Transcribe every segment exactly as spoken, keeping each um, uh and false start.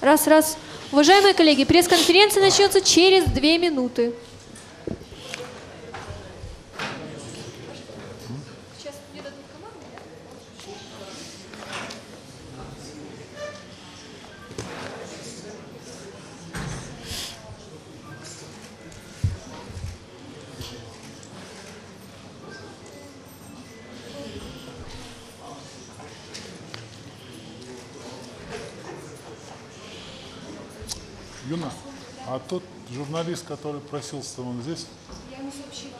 Раз, раз. Уважаемые коллеги, пресс-конференция начнется через две минуты. Сейчас мне дадут команду. Юна, а тот журналист, который просился, он здесь? Я ему сообщила.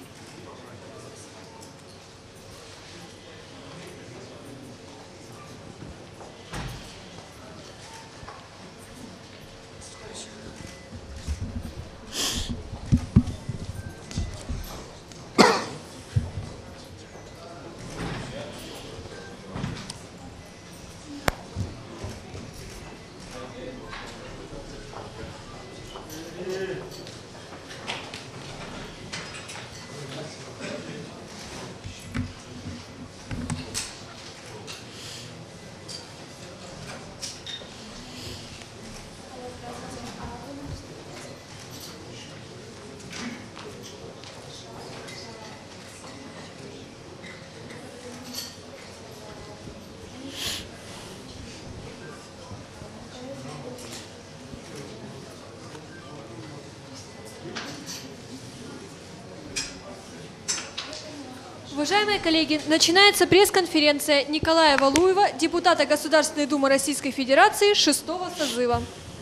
Уважаемые коллеги, начинается пресс-конференция Николая Валуева, депутата Государственной Думы Российской Федерации шестого созыва.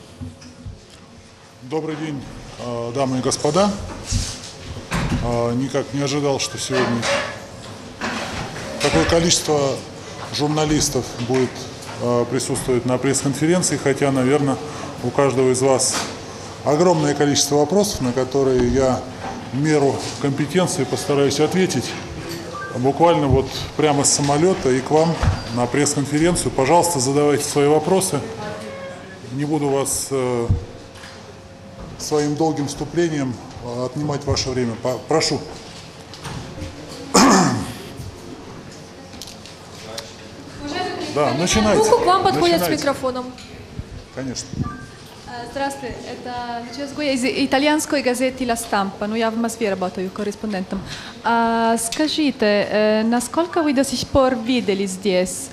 Добрый день, дамы и господа. Никак не ожидал, что сегодня такое количество журналистов будет присутствовать на пресс-конференции, хотя, наверное, у каждого из вас огромное количество вопросов, на которые я в меру компетенции постараюсь ответить. Буквально вот прямо с самолета и к вам на пресс-конференцию. Пожалуйста, задавайте свои вопросы. Не буду вас э, своим долгим вступлением э, отнимать ваше время. По прошу. Да, начинайте. Руку к вам подходят Начинайте. с микрофоном. Конечно. Здравствуйте, это Начесгуя из итальянской газеты «La Stampa», но я в Москве работаю корреспондентом. А, скажите, э, насколько вы до сих пор видели здесь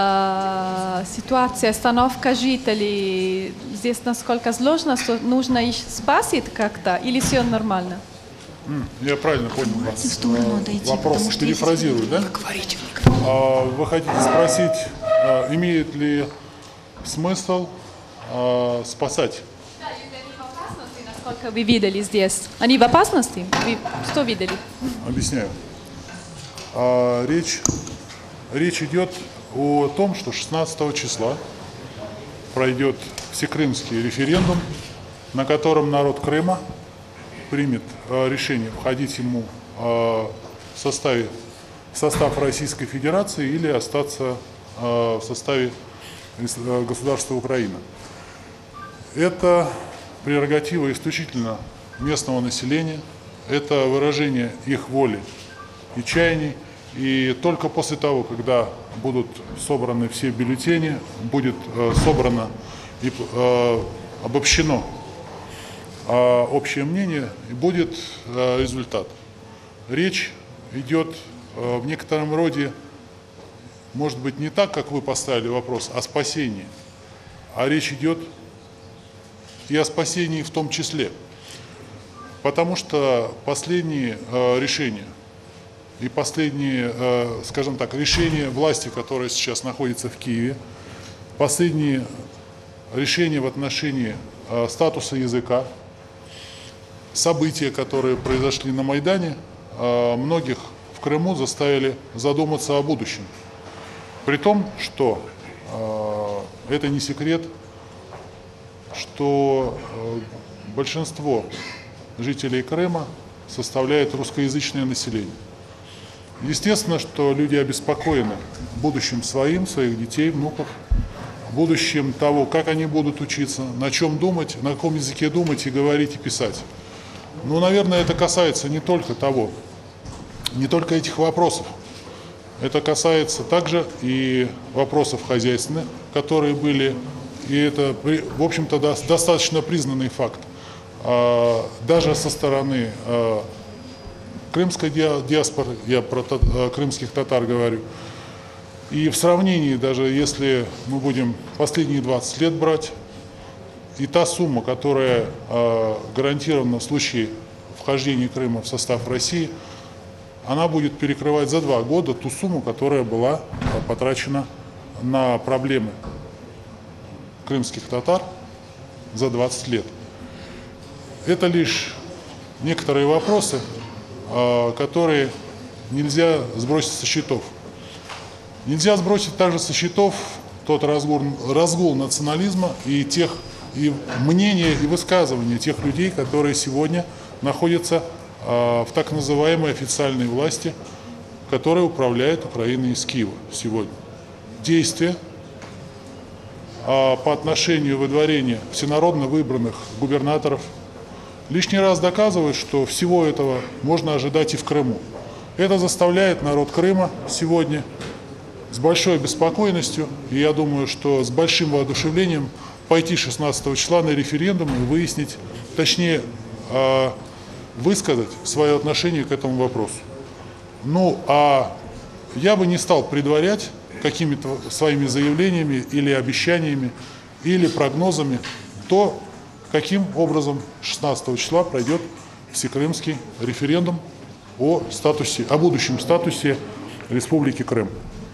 э, ситуация, остановка жителей, здесь насколько сложно, что нужно их спасать как-то, или все нормально? Mm, я правильно понял вас. Вопрос перефразирую, да? А, вы хотите спросить, а, имеет ли смысл а, спасать? Да, они в опасности, насколько вы видели здесь. Они в опасности? Вы что видели? Объясняю. А, речь, речь идет о том, что шестнадцатого числа пройдет всекрымский референдум, на котором народ Крыма примет а, решение входить ему а, в, составе, в состав Российской Федерации или остаться а, в составе государства Украина. Это прерогатива исключительно местного населения, это выражение их воли и чаяний. И только после того, когда будут собраны все бюллетени, будет э, собрано и э, обобщено э, общее мнение, и будет э, результат. Речь идет э, в некотором роде, может быть, не так, как вы поставили вопрос, о спасении, а речь идет и о спасении в том числе. Потому что последние э, решения и последние, э, скажем так, решения власти, которая сейчас находится в Киеве, последние решения в отношении э, статуса языка, события, которые произошли на Майдане, э, многих в Крыму заставили задуматься о будущем. При том, что э, это не секрет, что э, большинство жителей Крыма составляет русскоязычное население. Естественно, что люди обеспокоены будущим своим, своих детей, внуков, будущим того, как они будут учиться, на чем думать, на каком языке думать и говорить, и писать. Ну, наверное, это касается не только того, не только этих вопросов. Это касается также и вопросов хозяйственных, которые были и это, в общем-то, достаточно признанный факт, даже со стороны крымской диаспоры, я про крымских татар говорю, и в сравнении, даже если мы будем последние двадцать лет брать, и та сумма, которая гарантирована в случае вхождения Крыма в состав России, она будет перекрывать за два года ту сумму, которая была потрачена на проблемы крымских татар за двадцать лет. Это лишь некоторые вопросы, которые нельзя сбросить со счетов. Нельзя сбросить также со счетов тот разгул, разгул национализма и тех и мнения и высказывания тех людей, которые сегодня находятся в так называемой официальной власти, которая управляет Украиной из Киева сегодня. Действия по отношению выдворения всенародно выбранных губернаторов лишний раз доказывают, что всего этого можно ожидать и в Крыму. Это заставляет народ Крыма сегодня с большой беспокойностью, и я думаю, что с большим воодушевлением пойти шестнадцатого числа на референдум и выяснить, точнее, высказать свое отношение к этому вопросу. Ну, а я бы не стал предварять какими-то своими заявлениями или обещаниями, или прогнозами то, каким образом шестнадцатого числа пройдет всекрымский референдум о статусе, о будущем статусе Республики Крым.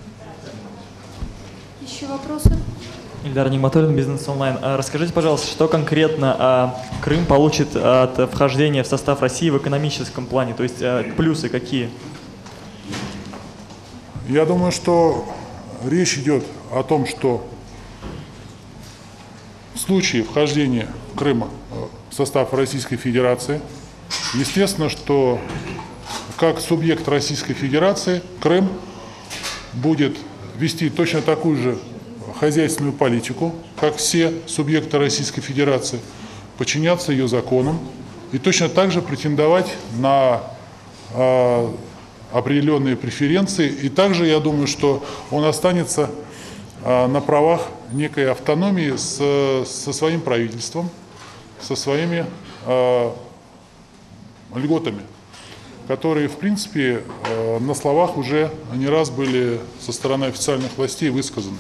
Еще вопросы? Ильдар Нигматуллин, Бизнес Онлайн. Расскажите, пожалуйста, что конкретно Крым получит от вхождения в состав России в экономическом плане? То есть плюсы какие? Я думаю, что речь идет о том, что в случае вхождения Крыма в состав Российской Федерации, естественно, что как субъект Российской Федерации Крым будет вести точно такую же хозяйственную политику, как все субъекты Российской Федерации, подчиняться ее законам и точно так же претендовать на э, определенные преференции. И также, я думаю, что он останется э, на правах некой автономии с, со своим правительством, со своими э, льготами, которые, в принципе, э, на словах уже не раз были со стороны официальных властей высказаны.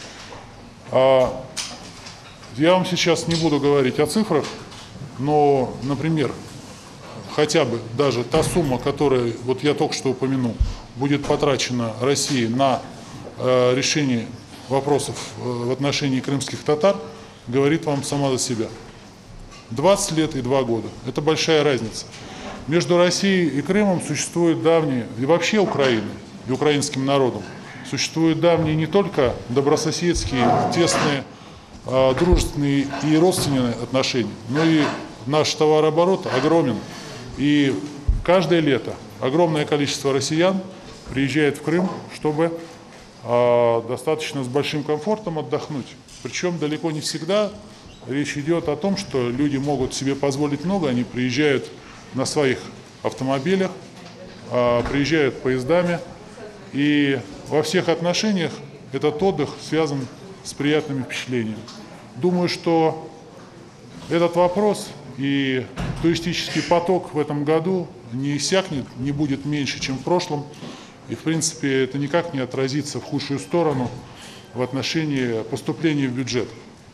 А я вам сейчас не буду говорить о цифрах, но, например, хотя бы даже та сумма, которая, вот я только что упомянул, будет потрачена России на э, решение вопросов э, в отношении крымских татар, говорит вам сама за себя. двадцать лет и два года. Это большая разница. Между Россией и Крымом существуют давние, и вообще Украиной, и украинским народом, существуют давние не только добрососедские, тесные, э, дружественные и родственные отношения, но и наш товарооборот огромен. И каждое лето огромное количество россиян приезжает в Крым, чтобы э, достаточно с большим комфортом отдохнуть. Причем далеко не всегда речь идет о том, что люди могут себе позволить много, они приезжают на своих автомобилях, э, приезжают поездами. И во всех отношениях этот отдых связан с приятными впечатлениями. Думаю, что этот вопрос и туристический поток в этом году не иссякнет, не будет меньше, чем в прошлом. И, в принципе, это никак не отразится в худшую сторону в отношении поступления в бюджет.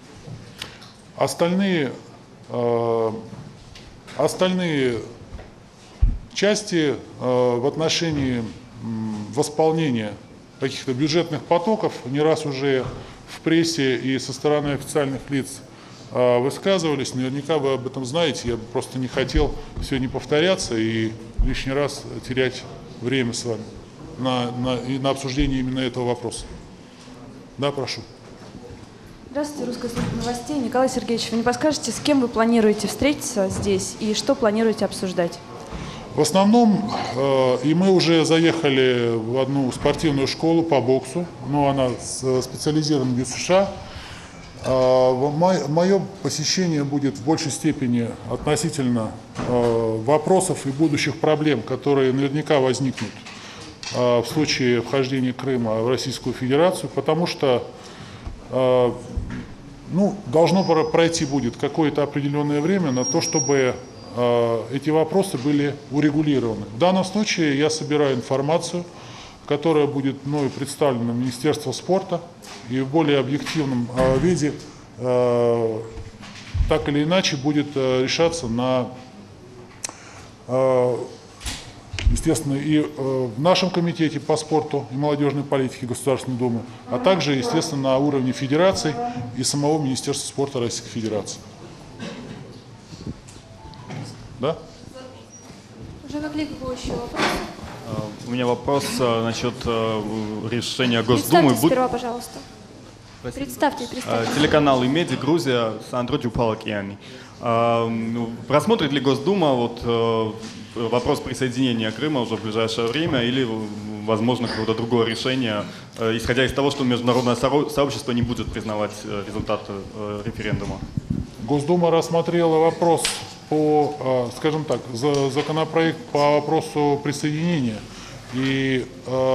Остальные, э, остальные части э, в отношении восполнения каких-то бюджетных потоков не раз уже в прессе и со стороны официальных лиц э, высказывались. Наверняка вы об этом знаете. Я бы просто не хотел сегодня повторяться и лишний раз терять время с вами на, на, и на обсуждение именно этого вопроса. Да, прошу. Здравствуйте, Русская служба новостей. Николай Сергеевич, вы не подскажете, с кем вы планируете встретиться здесь и что планируете обсуждать? В основном, э, и мы уже заехали в одну спортивную школу по боксу, но она специализирована в США. Э, мое посещение будет в большей степени относительно э, вопросов и будущих проблем, которые наверняка возникнут э, в случае вхождения Крыма в Российскую Федерацию, потому что, э, ну, должно пройти будет какое-то определенное время на то, чтобы эти вопросы были урегулированы. В данном случае я собираю информацию, которая будет мною представлена Министерству спорта и в более объективном виде так или иначе будет решаться на, естественно, и в нашем комитете по спорту и молодежной политике Государственной Думы, а также, естественно, на уровне федераций и самого Министерства спорта Российской Федерации. Да? Уже какой еще вопрос? У меня вопрос насчет решения Госдумы. Госдумы. Сперва, пожалуйста. Представьте, представьте. Телеканал «Имеди», Грузия, Сандро Джупалакьяни. Просмотрит ли Госдума вот, вопрос присоединения Крыма уже в ближайшее время или, возможно, какое-то другое решение, исходя из того, что международное сообщество не будет признавать результаты референдума? Госдума рассмотрела вопрос по, скажем так, законопроект по вопросу присоединения и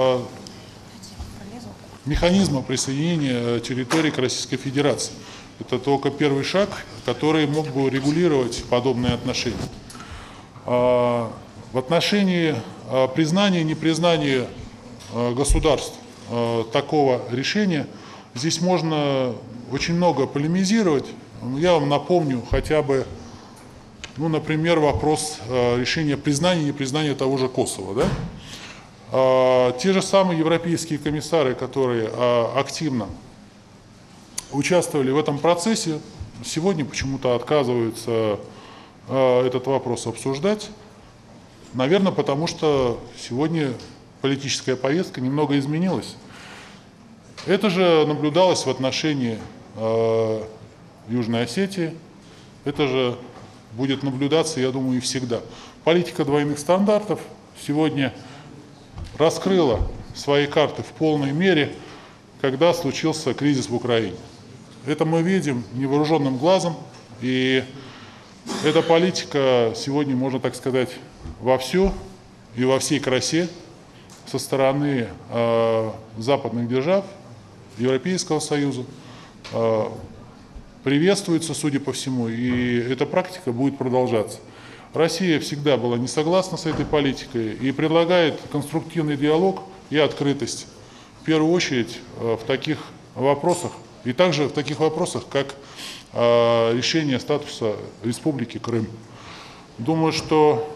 механизма присоединения территории к Российской Федерации. Это только первый шаг, который мог бы регулировать подобные отношения. В отношении признания и непризнания государств такого решения здесь можно очень много полемизировать. Я вам напомню хотя бы, ну, например, вопрос решения признания и непризнания того же Косово. Да? Те же самые европейские комиссары, которые активно участвовали в этом процессе, сегодня почему-то отказываются этот вопрос обсуждать. Наверное, потому что сегодня политическая повестка немного изменилась. Это же наблюдалось в отношении Южной Осетии, это же будет наблюдаться, я думаю, и всегда. Политика двойных стандартов сегодня раскрыла свои карты в полной мере, когда случился кризис в Украине. Это мы видим невооруженным глазом, и эта политика сегодня, можно так сказать, вовсю и во всей красе со стороны э, западных держав, Европейского Союза э, приветствуется, судя по всему, и эта практика будет продолжаться. Россия всегда была не согласна с этой политикой и предлагает конструктивный диалог и открытость, в первую очередь в таких вопросах, и также в таких вопросах, как решение статуса Республики Крым. Думаю, что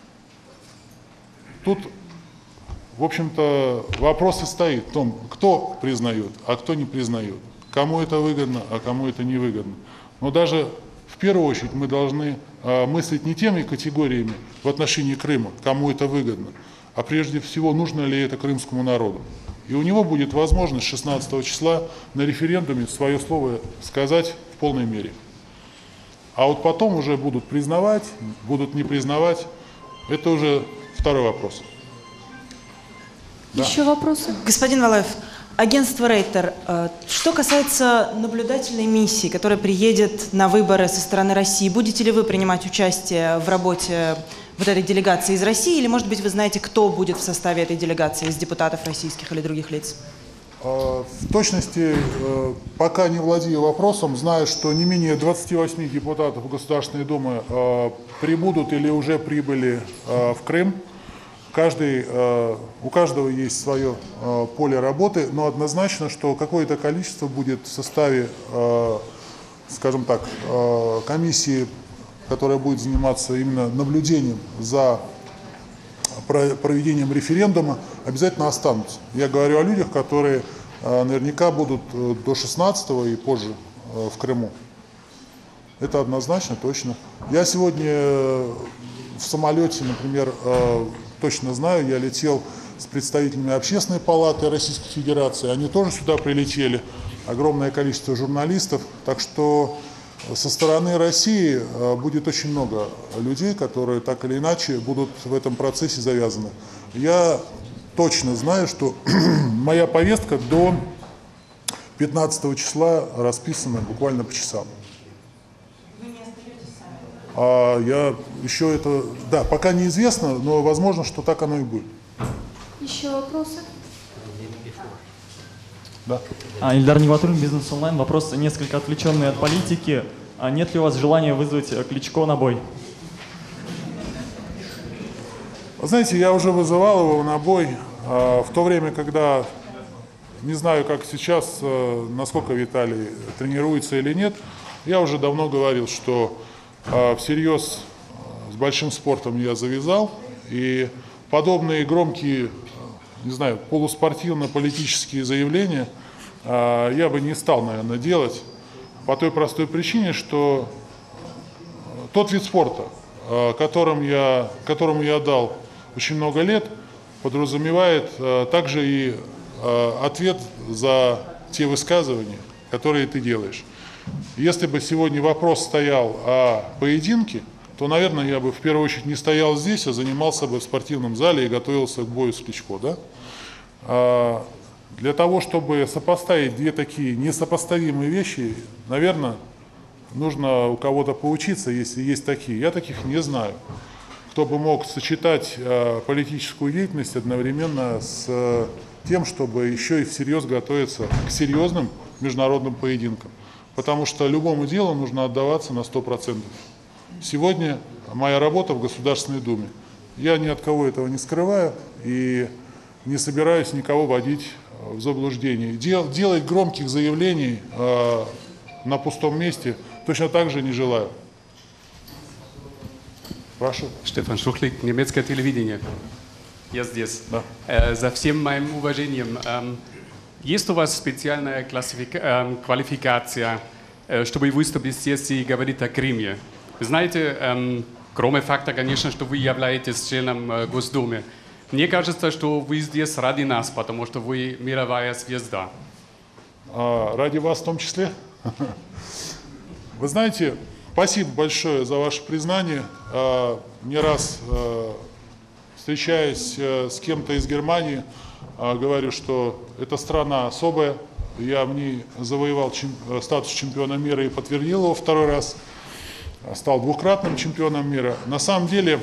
тут, в общем-то, вопрос и стоит в том, кто признает, а кто не признает, кому это выгодно, а кому это не выгодно. Но даже в первую очередь мы должны э, мыслить не теми категориями в отношении Крыма, кому это выгодно, а прежде всего, нужно ли это крымскому народу. И у него будет возможность шестнадцатого числа на референдуме свое слово сказать в полной мере. А вот потом уже будут признавать, будут не признавать, это уже второй вопрос. Еще да. Вопросы? Господин Валаев, агентство Рейтер, что касается наблюдательной миссии, которая приедет на выборы со стороны России, будете ли вы принимать участие в работе вот этой делегации из России, или, может быть, вы знаете, кто будет в составе этой делегации, из депутатов российских или других лиц? В точности, пока не владею вопросом, знаю, что не менее двадцати восьми депутатов Государственной Думы прибудут или уже прибыли в Крым. Каждый, у каждого есть свое поле работы, но однозначно, что какое-то количество будет в составе, скажем так, комиссии, которая будет заниматься именно наблюдением за проведением референдума, обязательно останутся. Я говорю о людях, которые наверняка будут до шестнадцатого и позже в Крыму. Это однозначно, точно. Я сегодня в самолете, например, точно знаю, я летел с представителями Общественной палаты Российской Федерации, они тоже сюда прилетели, огромное количество журналистов, так что со стороны России будет очень много людей, которые так или иначе будут в этом процессе завязаны. Я точно знаю, что моя повестка до пятнадцатого числа расписана буквально по часам. А я еще это, да, пока неизвестно, но возможно, что так оно и будет. Еще вопросы? Да. Да. А, Ильдар Нигматуллин, Бизнес Онлайн. Вопрос несколько отвлеченный от политики. А нет ли у вас желания вызвать Кличко на бой? Знаете, я уже вызывал его на бой э, в то время, когда, не знаю, как сейчас, э, насколько Виталий тренируется или нет, я уже давно говорил, что э, всерьез с большим спортом я завязал, и подобные громкие, не знаю, полуспортивно-политические заявления э, я бы не стал, наверное, делать по той простой причине, что тот вид спорта, э, которым я, которому я дал очень много лет, подразумевает э, также и э, ответ за те высказывания, которые ты делаешь. Если бы сегодня вопрос стоял о поединке, то, наверное, я бы в первую очередь не стоял здесь, а занимался бы в спортивном зале и готовился к бою с Кличко. Да? А для того, чтобы сопоставить две такие несопоставимые вещи, наверное, нужно у кого-то поучиться, если есть такие. Я таких не знаю, кто бы мог сочетать э, политическую деятельность одновременно с э, тем, чтобы еще и всерьез готовиться к серьезным международным поединкам. Потому что любому делу нужно отдаваться на сто процентов. Сегодня моя работа в Государственной Думе. Я ни от кого этого не скрываю и не собираюсь никого вводить в заблуждение. Дел, делать громких заявлений э, на пустом месте точно так же не желаю. Прошу. Стефан Шухлик, немецкое телевидение. Я здесь. Да. Э, за всем моим уважением. Эм, есть у вас специальная классифика, эм, квалификация, э, чтобы выступить здесь и говорить о Крыме? Знаете, эм, кроме факта, конечно, что вы являетесь членом э, Госдумы, мне кажется, что вы здесь ради нас, потому что вы мировая звезда. А, ради вас в том числе? Вы знаете, спасибо большое за ваше признание. Не раз встречаясь с кем-то из Германии, говорю, что эта страна особая. Я в ней завоевал статус чемпиона мира и подтвердил его второй раз. Стал двукратным чемпионом мира. На самом деле,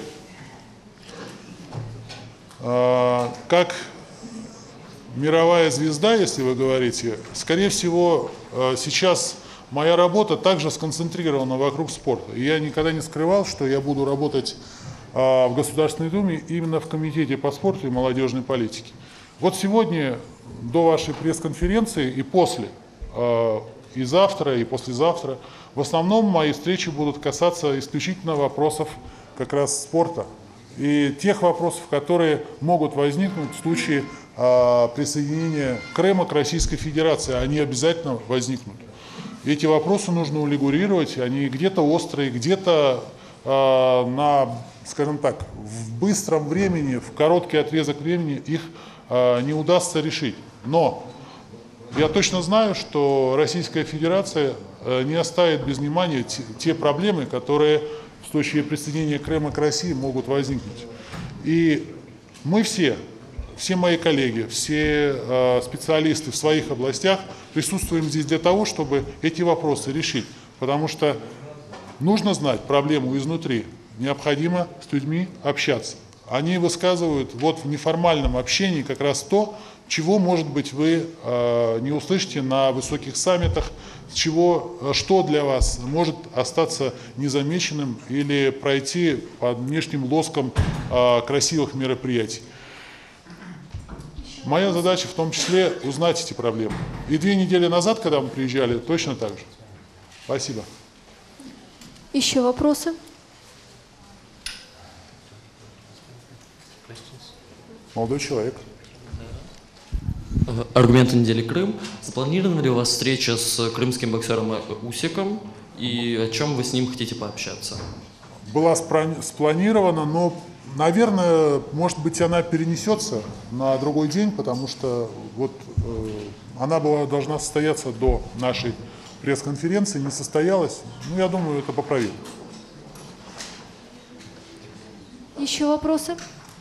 как мировая звезда, если вы говорите, скорее всего, сейчас моя работа также сконцентрирована вокруг спорта. И я никогда не скрывал, что я буду работать в Государственной Думе именно в Комитете по спорту и молодежной политике. Вот сегодня, до вашей пресс-конференции и после, и завтра, и послезавтра, в основном мои встречи будут касаться исключительно вопросов как раз спорта и тех вопросов, которые могут возникнуть в случае присоединения Крыма к Российской Федерации. Они обязательно возникнут. Эти вопросы нужно урегулировать, они где-то острые, где-то э, на, скажем так, в быстром времени, в короткий отрезок времени их э, не удастся решить. Но я точно знаю, что Российская Федерация э, не оставит без внимания те, те проблемы, которые в случае присоединения Крыма к России могут возникнуть. И мы все, все мои коллеги, все э, специалисты в своих областях присутствуем здесь для того, чтобы эти вопросы решить. Потому что нужно знать проблему изнутри, необходимо с людьми общаться. Они высказывают вот в неформальном общении как раз то, чего, может быть, вы э, не услышите на высоких саммитах, чего, что для вас может остаться незамеченным или пройти под внешним лоском э, красивых мероприятий. Моя задача в том числе узнать эти проблемы. И две недели назад, когда мы приезжали, точно так же. Спасибо. Еще вопросы? Молодой человек. Аргументы недели Крым. Запланирована ли у вас встреча с крымским боксером Усиком? И о чем вы с ним хотите пообщаться? Была спланирована, но, наверное, может быть, она перенесется на другой день, потому что вот э, она была, должна состояться до нашей пресс-конференции, не состоялась. Ну, я думаю, это поправимо. Еще вопросы?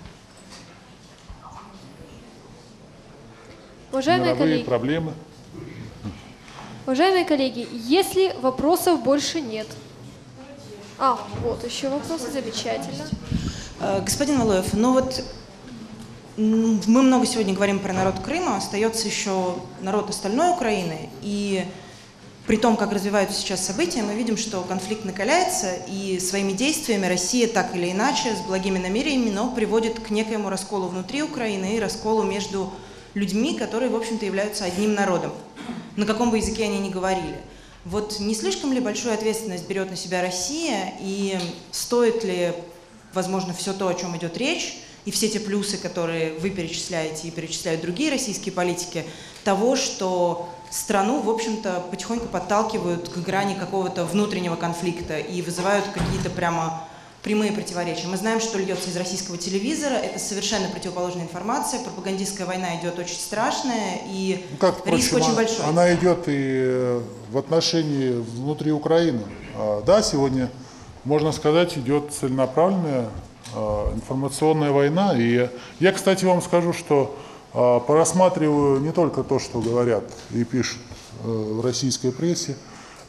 Уважаемые Мировые коллеги, проблемы. уважаемые коллеги, если вопросов больше нет. А, вот еще вопросы, замечательно. Господин Валуев, ну вот мы много сегодня говорим про народ Крыма, остается еще народ остальной Украины, и при том, как развиваются сейчас события, мы видим, что конфликт накаляется, и своими действиями Россия так или иначе, с благими намерениями, но приводит к некоему расколу внутри Украины и расколу между людьми, которые, в общем-то, являются одним народом, на каком бы языке они ни говорили. Вот не слишком ли большую ответственность берет на себя Россия, и стоит ли, возможно, все то, о чем идет речь, и все те плюсы, которые вы перечисляете и перечисляют другие российские политики, того, что страну, в общем-то, потихоньку подталкивают к грани какого-то внутреннего конфликта и вызывают какие-то прямо прямые противоречия. Мы знаем, что льется из российского телевизора, это совершенно противоположная информация, пропагандистская война идет очень страшная, и ну, как, риск впрочем, очень большой. Она идет и в отношении внутри Украины. Да, сегодня, можно сказать, идет целенаправленная информационная война. И я, кстати, вам скажу, что порассматриваю не только то, что говорят и пишут в российской прессе,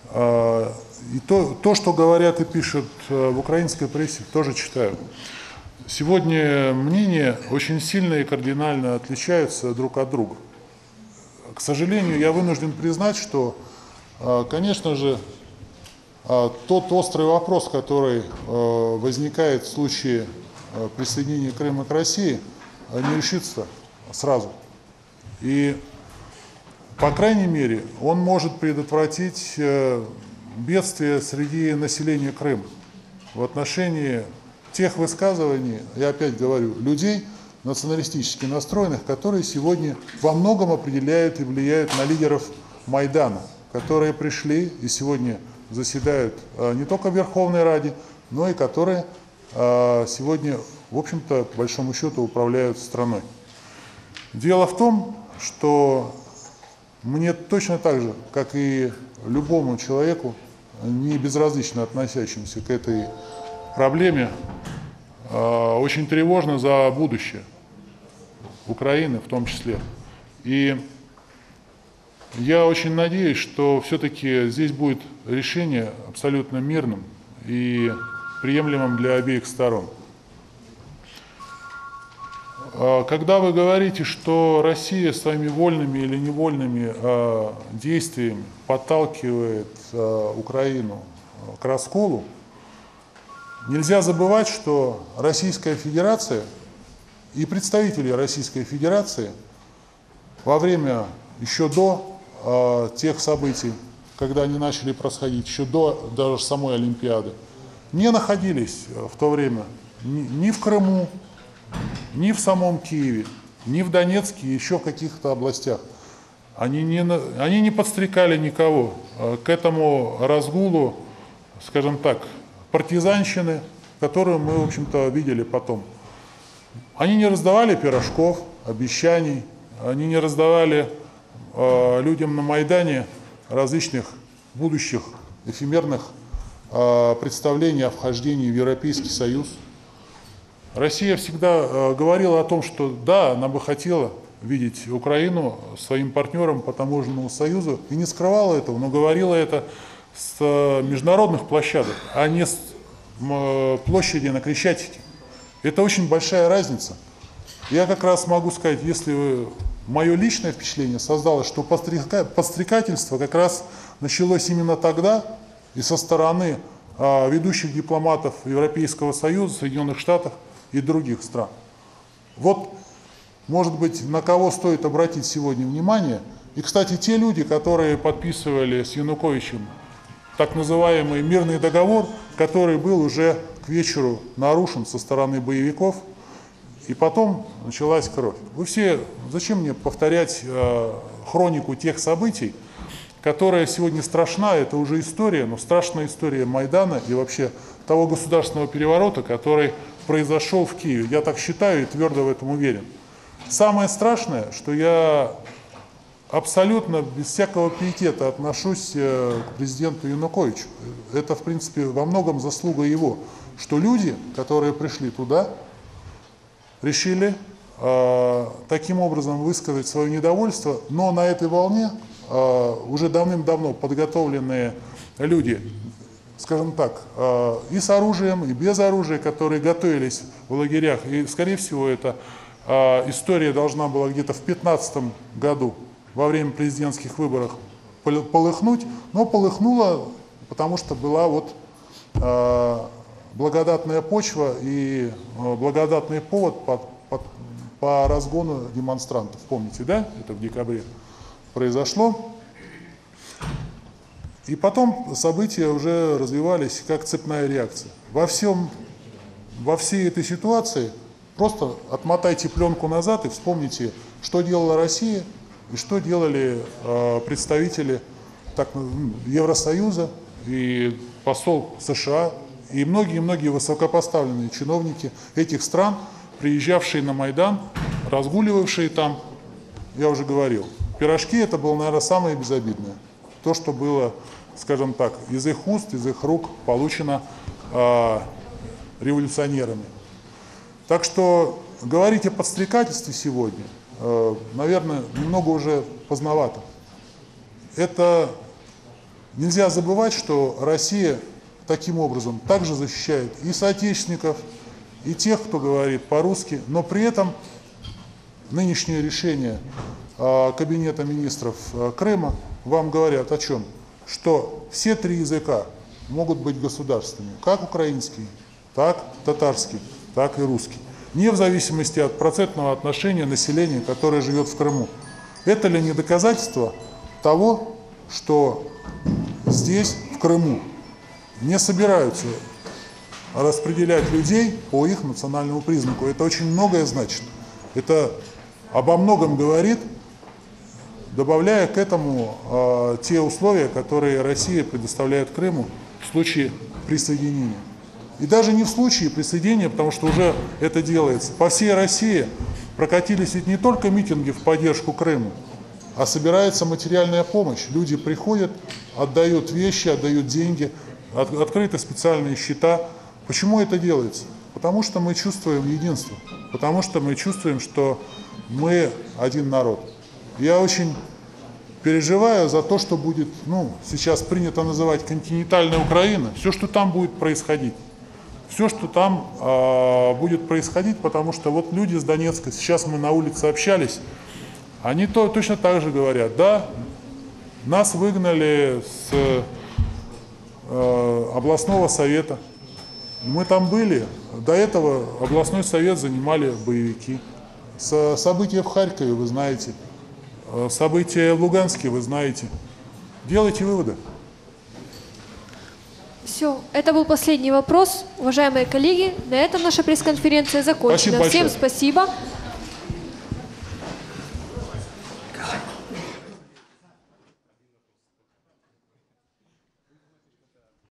и то, то, что говорят и пишут в украинской прессе, тоже читаю. Сегодня мнения очень сильно и кардинально отличаются друг от друга. К сожалению, я вынужден признать, что, конечно же, тот острый вопрос, который возникает в случае присоединения Крыма к России, не решится сразу. И, по крайней мере, он может предотвратить бедствие среди населения Крыма в отношении тех высказываний, я опять говорю, людей националистически настроенных, которые сегодня во многом определяют и влияют на лидеров Майдана, которые пришли и сегодня заседают не только в Верховной Раде, но и которые сегодня, в общем-то, по большому счету управляют страной. Дело в том, что мне точно так же, как и любому человеку, не безразлично относящимся к этой проблеме, очень тревожно за будущее Украины в том числе. И я очень надеюсь, что все-таки здесь будет решение абсолютно мирным и приемлемым для обеих сторон. Когда вы говорите, что Россия своими вольными или невольными э, действиями подталкивает э, Украину к расколу, нельзя забывать, что Российская Федерация и представители Российской Федерации во время, еще до э, тех событий, когда они начали происходить, еще до даже самой Олимпиады, не находились в то время ни, ни в Крыму, ни в самом Киеве, ни в Донецке и еще в каких-то областях. Они не, они не подстрекали никого к этому разгулу, скажем так, партизанщины, которую мы, в общем-то, видели потом. Они не раздавали пирожков, обещаний, они не раздавали э, людям на Майдане различных будущих эфемерных э, представлений о вхождении в Европейский Союз. Россия всегда э, говорила о том, что да, она бы хотела видеть Украину своим партнером по таможенному союзу, и не скрывала этого, но говорила это с э, международных площадок, а не с э, площади на Крещатике. Это очень большая разница. Я как раз могу сказать, если вы, мое личное впечатление создалось, что подстрека, подстрекательство как раз началось именно тогда и со стороны э, ведущих дипломатов Европейского Союза, Соединенных Штатов и других стран. Вот, может быть, на кого стоит обратить сегодня внимание. И, кстати, те люди, которые подписывали с Януковичем так называемый мирный договор, который был уже к вечеру нарушен со стороны боевиков, и потом началась кровь. Вы все, зачем мне повторять э, хронику тех событий, которая сегодня страшна, это уже история, но страшная история Майдана и вообще того государственного переворота, который произошел в Киеве. Я так считаю и твердо в этом уверен. Самое страшное, что я абсолютно без всякого пиетета отношусь к президенту Януковичу. Это, в принципе, во многом заслуга его, что люди, которые пришли туда, решили э, таким образом высказать свое недовольство, но на этой волне э, уже давным-давно подготовленные люди, скажем так, и с оружием, и без оружия, которые готовились в лагерях. И, скорее всего, это э, история должна была где-то в две тысячи пятнадцатом году во время президентских выборов полыхнуть, но полыхнула, потому что была вот э, благодатная почва и э, благодатный повод под, под, по разгону демонстрантов. Помните, да? Это в декабре произошло. И потом события уже развивались как цепная реакция. Во всем, во всей этой ситуации просто отмотайте пленку назад и вспомните, что делала Россия и что делали э, представители так, Евросоюза и посол США и многие-многие высокопоставленные чиновники этих стран, приезжавшие на Майдан, разгуливавшие там, я уже говорил. Пирожки — это было, наверное, самое безобидное. То, что было, скажем так, из их уст, из их рук получено э, революционерами. Так что говорить о подстрекательстве сегодня, э, наверное, немного уже поздновато. Это нельзя забывать, что Россия таким образом также защищает и соотечественников, и тех, кто говорит по-русски, но при этом нынешнее решение э, Кабинета министров э, Крыма вам говорят о чем? Что все три языка могут быть государственными, как украинский, так татарский, так и русский, не в зависимости от процентного отношения населения, которое живет в Крыму. Это ли не доказательство того, что здесь, в Крыму, не собираются распределять людей по их национальному признаку? Это очень многое значит. Это обо многом говорит, добавляя к этому э, те условия, которые Россия предоставляет Крыму в случае присоединения. И даже не в случае присоединения, потому что уже это делается. По всей России прокатились ведь не только митинги в поддержку Крыма, а собирается материальная помощь. Люди приходят, отдают вещи, отдают деньги, от, открыты специальные счета. Почему это делается? Потому что мы чувствуем единство, потому что мы чувствуем, что мы один народ. Я очень переживаю за то, что будет, ну, сейчас принято называть континентальная Украина, все, что там будет происходить. Все, что там э, будет происходить, потому что вот люди с Донецка, сейчас мы на улице общались, они то, точно так же говорят, да, нас выгнали с э, областного совета, мы там были, до этого областной совет занимали боевики. С, события в Харькове вы знаете, события в Луганске вы знаете. Делайте выводы. Все, это был последний вопрос. Уважаемые коллеги, на этом наша пресс-конференция закончена. Спасибо Всем большое. спасибо.